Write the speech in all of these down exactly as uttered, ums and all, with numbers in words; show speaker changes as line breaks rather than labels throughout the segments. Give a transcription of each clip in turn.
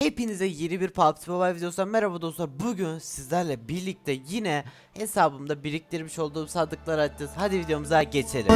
Hepinize yeni bir P U B G Mobile videosundan merhaba dostlar. Bugün sizlerle birlikte yine hesabımda biriktirmiş olduğum sandıkları açacağız. Hadi videomuza geçelim.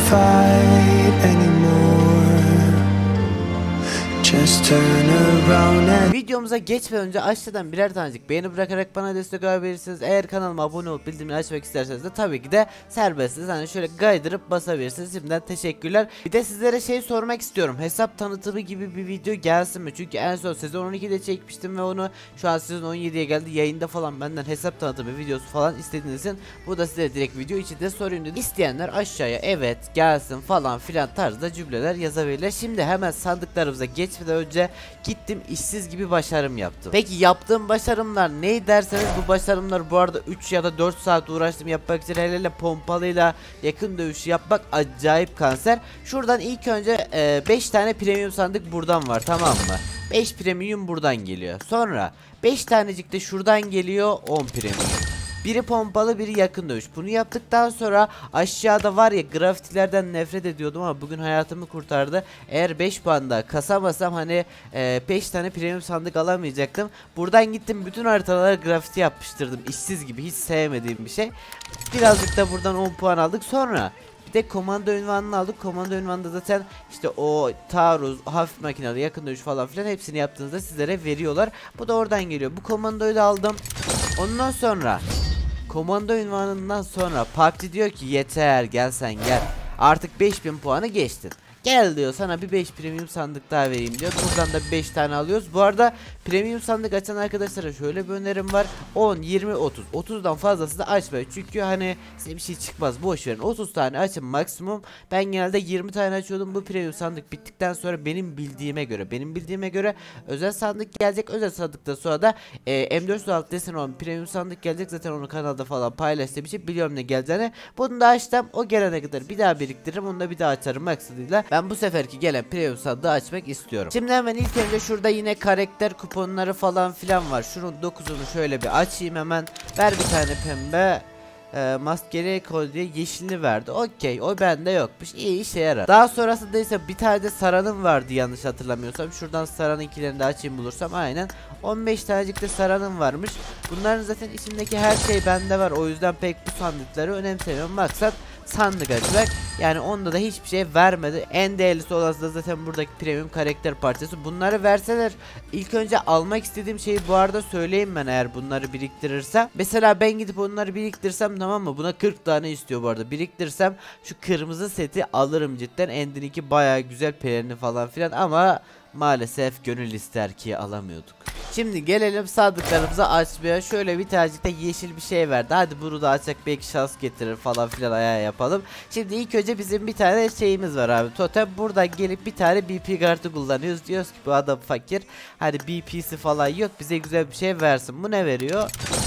Videomuza geçmeden önce aşağıdan birer tanecik beğeni bırakarak bana destek olabilirsiniz. Eğer kanalıma abone olup bildirimleri açmak isterseniz de tabii ki de serbestsiniz. Hani şöyle kaydırıp basabilirsiniz. Şimdiden teşekkürler. Bir de sizlere şey sormak istiyorum. Hesap tanıtımı gibi bir video gelsin mi? Çünkü en son sezon on ikide çekmiştim ve onu şu an sezon on yediye geldi. Yayında falan benden hesap tanıtımı videosu falan istediğiniz için bu da size direkt video içinde sorayım dedim. İsteyenler aşağıya evet gelsin falan filan tarzda cümleler yazabilirler. Şimdi hemen sandıklarımıza geçmeden önce gittim işsiz gibi başarım yaptım. Peki yaptığım başarımlar ne derseniz, bu başarımlar bu arada üç ya da dört saat uğraştım yapmak için. Hele hele pompalıyla yakın dövüşü yapmak acayip kanser. Şuradan ilk önce beş tane premium sandık buradan var, tamam mı? beş premium buradan geliyor. Sonra beş tanecik de şuradan geliyor, on premium. Biri pompalı, biri yakın dövüş. Bunu yaptıktan sonra aşağıda var ya, grafitilerden nefret ediyordum ama bugün hayatımı kurtardı. Eğer beş puan daha kasamasam hani beş tane premium sandık alamayacaktım. Buradan gittim bütün haritalara grafiti yapıştırdım. İşsiz gibi, hiç sevmediğim bir şey. Birazcık da buradan on puan aldık. Sonra bir de komando ünvanını aldık. Komando ünvanında zaten işte o taarruz, hafif makinalı, yakın dövüş falan filan hepsini yaptığınızda sizlere veriyorlar. Bu da oradan geliyor. Bu komandoyu da aldım. Ondan sonra komando ünvanından sonra P U B G diyor ki yeter, gel sen gel. Artık beş bin puanı geçtin. Gel diyor, sana bir beş premium sandık daha vereyim diyor. Buradan da beş tane alıyoruz. Bu arada premium sandık açan arkadaşlara şöyle bir önerim var. on, yirmi, otuz. otuzdan fazlası da açmayın. Çünkü hani size bir şey çıkmaz. Boş verin. otuz tane açın maksimum. Ben genelde yirmi tane açıyordum. Bu premium sandık bittikten sonra benim bildiğime göre benim bildiğime göre özel sandık gelecek. Özel sandıktan sonra da e, M dört yüz altı desen olan premium sandık gelecek. Zaten onu kanalda falan paylaştığım için biliyorum ne geleceğini. Bunu da açtım. O gelene kadar bir daha biriktiririm. Onu da bir daha açarım maksadıyla. Ben bu seferki gelen premium sandığı açmak istiyorum. Şimdi hemen ilk önce şurada yine karakter kuponları falan filan var. Şunun dokuzunu şöyle bir açayım hemen. Ver bir tane pembe. E, maskeli kolye yeşilini verdi. Okey, o bende yokmuş. İyi, işe yarar. Daha sonrasında ise bir tane de saranım vardı yanlış hatırlamıyorsam. Şuradan saranın ikilerini de açayım bulursam. Aynen. on beş tanecik de saranım varmış. Bunların zaten içindeki her şey bende var. O yüzden pek bu sandıkları önemsemiyorum. Maksat sandık açmak. Yani onda da hiçbir şey vermedi. En değerlisi olan da zaten buradaki premium karakter parçası. Bunları verseler ilk önce almak istediğim şeyi bu arada söyleyeyim ben, eğer bunları biriktirirsem. Mesela ben gidip onları biriktirsem, tamam mı? Buna kırk tane istiyor bu arada. Biriktirsem şu kırmızı seti alırım cidden. End'inki bayağı güzel, pelerini falan filan ama maalesef gönül ister ki alamıyorduk. Şimdi gelelim sandıklarımıza açmaya. Şöyle bir tanecik de yeşil bir şey verdi. Hadi bunu da açacak, belki şans getirir falan filan, ayağa yapalım. Şimdi ilk önce bizim bir tane şeyimiz var abi, totem. Buradan gelip bir tane B P kartı kullanıyoruz. Diyoruz ki bu adam fakir, hani B P'si falan yok, bize güzel bir şey versin. Bu ne veriyor?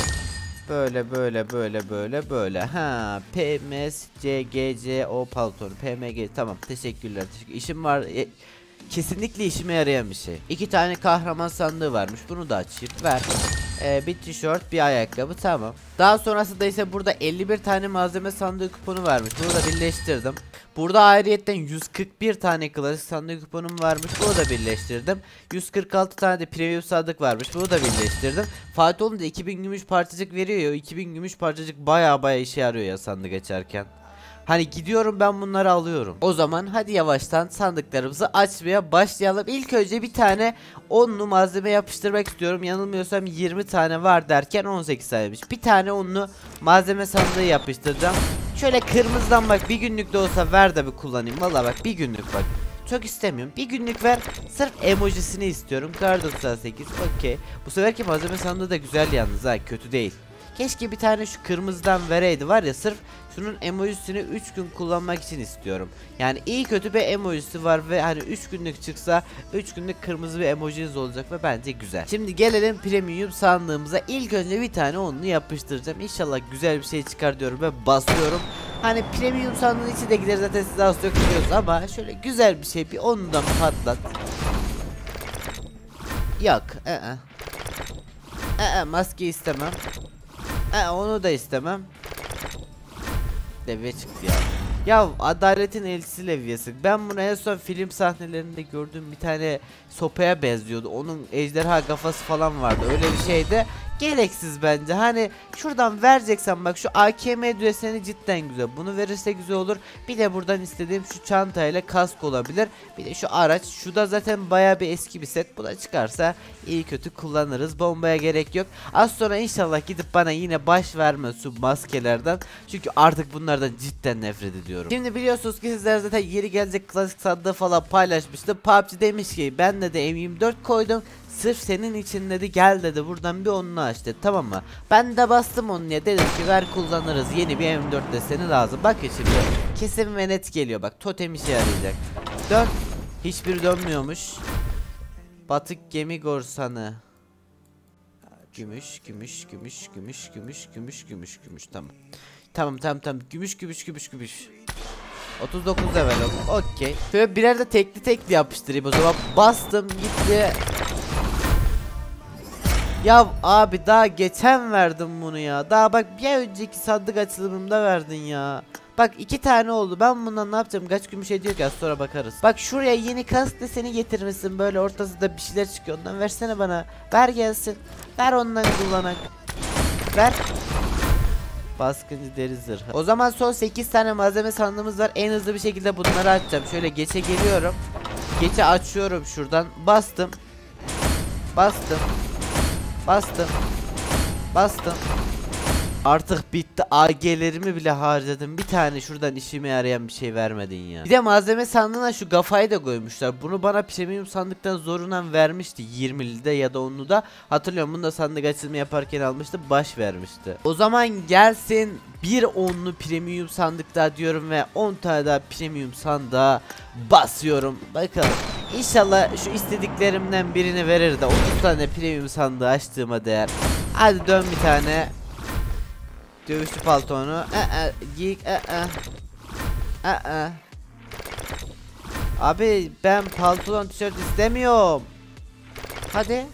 Böyle böyle böyle böyle böyle. Ha, P M S C G C O palton P M G, tamam, teşekkürler. Teşekkür. İşim var. E Kesinlikle işime yarayan bir şey. İki tane kahraman sandığı varmış. Bunu da açayım. Ver. Ee, bir tişört, bir ayakkabı, tamam. Daha sonrasında ise burada elli bir tane malzeme sandığı kuponu varmış. Bunu da birleştirdim. Burada ayrıyetten yüz kırk bir tane klasik sandık kuponum varmış. Bunu da birleştirdim. yüz kırk altı tane de premium sandık varmış. Bunu da birleştirdim. Fatih olunca iki bin gümüş parçacık veriyor ya. iki bin gümüş parçacık baya baya işe yarıyor ya sandık açarken. Hani gidiyorum ben bunları alıyorum. O zaman hadi yavaştan sandıklarımızı açmaya başlayalım. İlk önce bir tane onlu malzeme yapıştırmak istiyorum. Yanılmıyorsam yirmi tane var derken on sekiz taneymiş. Bir tane onlu malzeme sandığı yapıştıracağım. Şöyle kırmızıdan bak, bir günlük de olsa ver de bir kullanayım. Valla bak, bir günlük bak. Çok istemiyorum. Bir günlük ver. Sırf emojisini istiyorum. Kar doksan sekiz. Okey. Bu seferki malzeme sandığı da güzel yalnız ha. Kötü değil. Keşke bir tane şu kırmızıdan vereydi var ya, sırf şunun emojisini üç gün kullanmak için istiyorum. Yani iyi kötü bir emojisi var ve hani üç günlük çıksa üç günlük kırmızı bir emojiniz olacak ve bence güzel. Şimdi gelelim premium sandığımıza. İlk önce bir tane onlu yapıştıracağım. İnşallah güzel bir şey çıkar diyorum ve basıyorum. Hani premium sandığın içi de gider zaten, size az çok biliyoruz ama şöyle güzel bir şey, bir onludan patlat. Yok. Ee. Ee, maske istemem. Ee, onu da istemem. Deve çıktı ya. Ya adaletin elçisi leviyesi. Ben bunu en son film sahnelerinde gördüğüm bir tane sopaya benziyordu. Onun ejderha kafası falan vardı. Öyle bir şeydi. Gereksiz bence. Hani şuradan vereceksen bak, şu A K M düzeni cidden güzel. Bunu verirse güzel olur. Bir de buradan istediğim şu çantayla kask olabilir. Bir de şu araç. Şu da zaten baya bir eski bir set. Bu da çıkarsa iyi kötü kullanırız. Bombaya gerek yok. Az sonra inşallah gidip bana yine baş vermez şu maskelerden. Çünkü artık bunlardan cidden nefret ediyorum. Şimdi biliyorsunuz ki sizler zaten yeri gelecek klasik sandığı falan paylaşmıştı. P U B G demiş ki ben de de M yirmi dört koydum. Sırf senin için dedi, gel dedi buradan bir onunu aç dedi, tamam mı? Ben de bastım onu ya, dedim ki ver kullanırız, yeni bir M yirmi dört deseni lazım. Bak şimdi kesin ve net geliyor, bak totem işe yarayacak. Dön, hiçbir dönmüyormuş. Batık gemi korsanı. Gümüş gümüş gümüş gümüş gümüş gümüş gümüş gümüş, tamam. Tamam tamam tamam, gümüş gümüş gümüş gümüş. otuz dokuz level, okey. Şöyle birer de tekli tekli yapıştırayım o zaman. Bastım gitti. Ya abi daha geçen verdim bunu ya. Daha bak bir önceki sandık açılımında verdin ya. Bak iki tane oldu. Ben bundan ne yapacağım? Kaç gümüş ediyor ki, az sonra bakarız. Bak şuraya yeni kask deseni getirmişsin. Böyle ortasında bir şeyler çıkıyor. Ondan versene bana. Ver gelsin. Ver ondan kullanak. Ver. Baskıncı deri zırhı. O zaman son sekiz tane malzeme sandığımız var. En hızlı bir şekilde bunları açacağım. Şöyle geçe geliyorum. Geçe açıyorum şuradan. Bastım. Bastım. Bastım. Bastım. Artık bitti. A G'lerimi bile harcadım. Bir tane şuradan işime yarayan bir şey vermedin ya. Bir de malzeme sandığına şu kafayı da koymuşlar. Bunu bana premium sandıktan zorundan vermişti. yirmilide ya da onluda. Hatırlıyorum, bunu da sandık açılımı yaparken almıştı. Baş vermişti. O zaman gelsin bir onlu premium sandık daha diyorum ve on tane daha premium sandığa basıyorum. Bakalım. İnşallah şu istediklerimden birini verir de otuz tane premium sandığı açtığıma değer. Hadi dön bir tane. Dövüşçü paltonu. Ee, giyik. Ee, ee. Abi ben palton tişört istemiyorum. Hadi.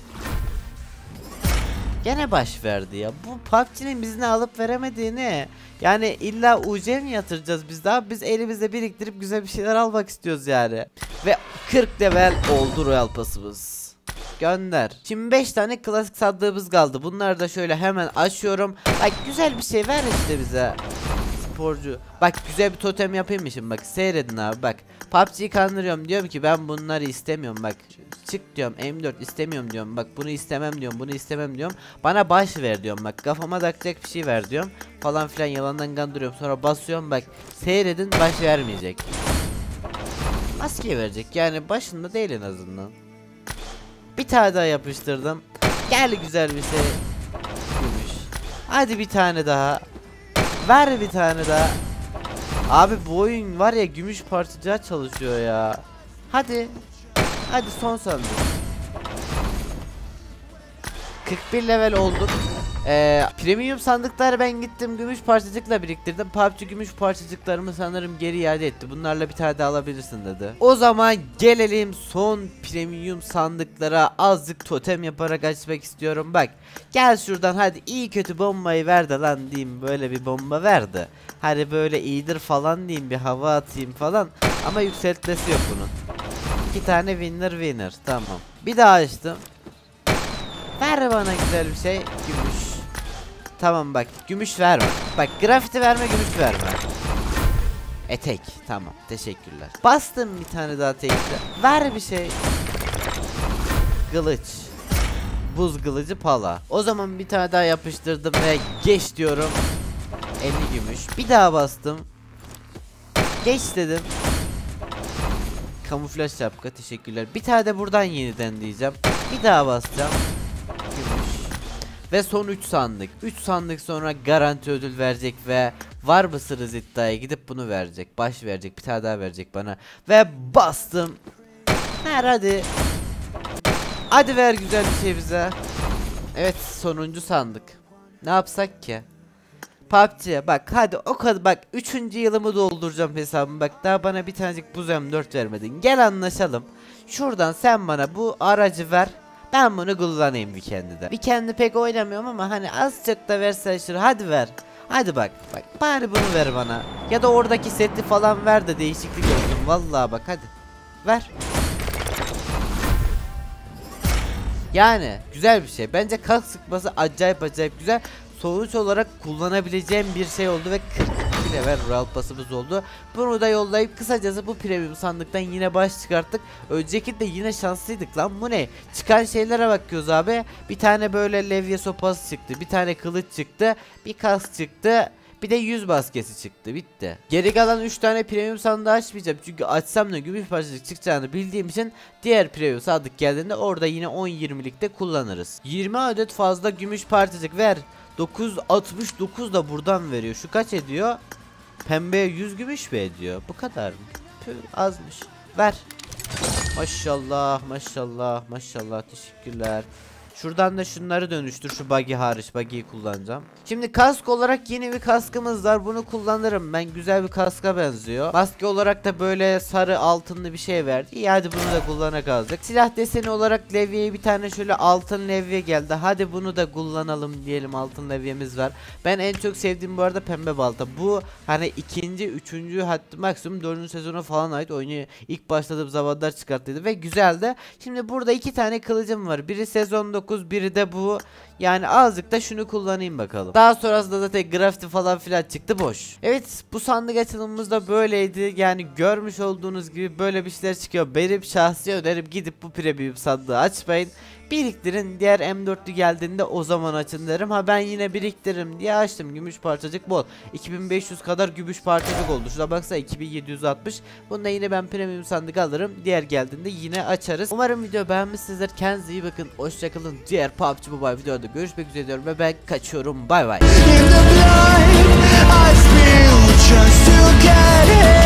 Gene baş verdi ya. Bu P U B G'nin bizine alıp veremediğini. Yani illa U C mi yatıracağız biz daha? Biz elimizde biriktirip güzel bir şeyler almak istiyoruz yani. Ve kırk level oldu Royal Pass'ımız. Gönder. Şimdi beş tane klasik sandığımız kaldı. Bunları da şöyle hemen açıyorum. Bak güzel bir şey ver işte bize. Sporcu. Bak güzel bir totem yapayım mı şimdi, bak seyredin abi bak. P U B G'yi kandırıyorum, diyorum ki ben bunları istemiyorum bak. Çık diyorum, M dört istemiyorum diyorum. Bak bunu istemem diyorum, bunu istemem diyorum. Bana baş ver diyorum, bak kafama takacak bir şey ver diyorum. Falan filan yalandan kandırıyorum. Sonra basıyorum bak. Seyredin, baş vermeyecek. Maske verecek yani, başında değil en azından. Bir tane daha yapıştırdım. Gel güzel bir şey. Gümüş. Hadi bir tane daha. Ver bir tane daha. Abi bu oyun var ya, gümüş parçacığa çalışıyor ya. Hadi. Hadi son sandık. kırk bir level olduk. Ee, premium sandıkları ben gittim gümüş parçacıkla biriktirdim. P U B G gümüş parçacıklarımı sanırım geri iade etti. Bunlarla bir tane daha alabilirsin dedi. O zaman gelelim son premium sandıklara. Azıcık totem yaparak açmak istiyorum. Bak gel şuradan, hadi iyi kötü bombayı ver de lan diyeyim, böyle bir bomba verdi. Hadi böyle iyidir falan diyeyim, bir hava atayım falan. Ama yükseltmesi yok bunun. İki tane winner winner, tamam. Bir daha açtım. Ver bana güzel bir şey. Gümüş. Tamam bak, gümüş verme. Bak grafiti verme, gümüş verme. Etek, tamam teşekkürler. Bastım bir tane daha tekte. Ver bir şey. Kılıç. Buz kılıcı pala. O zaman bir tane daha yapıştırdım ve geç diyorum. elli gümüş. Bir daha bastım. Geç dedim. Kamuflaj şapka, teşekkürler. Bir tane de buradan yeniden diyeceğim. Bir daha basacağım. Ve son üç sandık. üç sandık sonra garanti ödül verecek ve var mısınız iddiaya gidip bunu verecek. Baş verecek, bir tane daha verecek bana. Ve bastım. Ver hadi. Hadi ver güzel bir şey bize. Evet, sonuncu sandık. Ne yapsak ki? P U B G'ye bak hadi, o kadar bak, üçüncü yılımı dolduracağım hesabımı, bak daha bana bir tanecik buz M dört vermedin. Gel anlaşalım. Şuradan sen bana bu aracı ver. Ben bunu kullanayım Weekend'de. Weekend'i pek oynamıyorum ama hani azıcık da versen şunu, hadi ver. Hadi bak bak bari bunu ver bana. Ya da oradaki seti falan ver de değişiklik olsun. Vallahi bak hadi. Ver. Yani güzel bir şey. Bence kalk sıkması acayip acayip güzel. Sonuç olarak kullanabileceğim bir şey oldu ve kırk iki level Royal Pass'ımız oldu. Bunu da yollayıp kısacası bu premium sandıktan yine baş çıkarttık. Önceki de yine şanslıydık lan, bu ne? Çıkan şeylere bakıyoruz abi. Bir tane böyle levye sopası çıktı. Bir tane kılıç çıktı. Bir kask çıktı. Bir de yüz baskesi çıktı, bitti. Geri kalan üç tane premium sandığı açmayacağım. Çünkü açsam da gümüş parçacık çıkacağını bildiğim için diğer premium sandık geldiğinde orada yine on yirmilikte kullanırız. yirmi adet fazla gümüş parçacık ver. dokuz altmış dokuz da buradan veriyor. Şu kaç ediyor? Pembeye yüz gümüş mü ediyor? Bu kadar mı? Püh, azmış. Ver. Maşallah maşallah maşallah, teşekkürler. Şuradan da şunları dönüştür, şu buggy hariç, buggy'yi kullanacağım. Şimdi kask olarak yeni bir kaskımız var, bunu kullanırım ben, güzel bir kaska benziyor. Maske olarak da böyle sarı altınlı bir şey verdi. İyi, hadi bunu da kullanak aldık. Silah deseni olarak levyeye bir tane şöyle altın levye geldi, hadi bunu da kullanalım diyelim, altın levyemiz var. Ben en çok sevdiğim bu arada pembe balta. Bu hani ikinci, üçüncü, hatta maksimum dördüncü sezona falan ait, oyunu ilk başladığım zamanlar çıkarttıydı ve güzeldi. Şimdi burada iki tane kılıcım var, biri sezon dokuz, biri de bu. Yani azıcık da şunu kullanayım bakalım. Daha sonrasında zaten grafiti falan filan çıktı, boş. Evet, bu sandık açılımımız da böyleydi. Yani görmüş olduğunuz gibi böyle bir şeyler çıkıyor. Benim şahsi önerim, gidip bu premium sandığı açmayın. Biriktirin, diğer M dörtlü geldiğinde o zaman açın derim. Ha ben yine biriktiririm diye açtım. Gümüş parçacık bol. iki bin beş yüz kadar gümüş parçacık oldu. Şuna baksa iki bin yedi yüz altmış. Bunda yine ben premium sandık alırım. Diğer geldiğinde yine açarız. Umarım video beğenmişsinizdir. Kendinize iyi bakın. Hoşçakalın. Diğer P U B G Mobile videoda görüşmek üzere diyorum ve ben kaçıyorum. Bay bay.